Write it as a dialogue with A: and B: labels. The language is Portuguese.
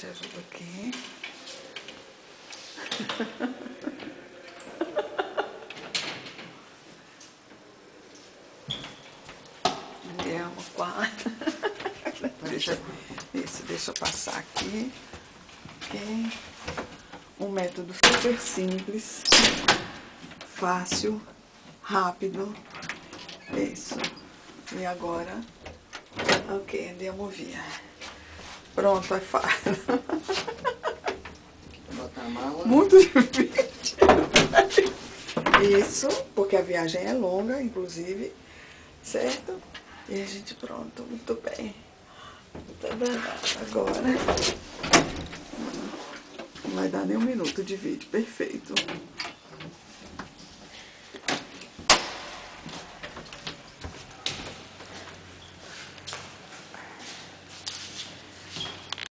A: te ajudo aqui. Andiamo qua. Deixa eu passar aqui. Ok? Um método super simples, fácil, rápido. Isso. E agora, ok, andiamo via. Pronto, é fácil.
B: Botar a mala.
A: Muito difícil. Isso, porque a viagem é longa, inclusive, certo? E a gente, pronto, muito bem. Tá verdade. Agora, não vai dar nem um minuto de vídeo, perfeito.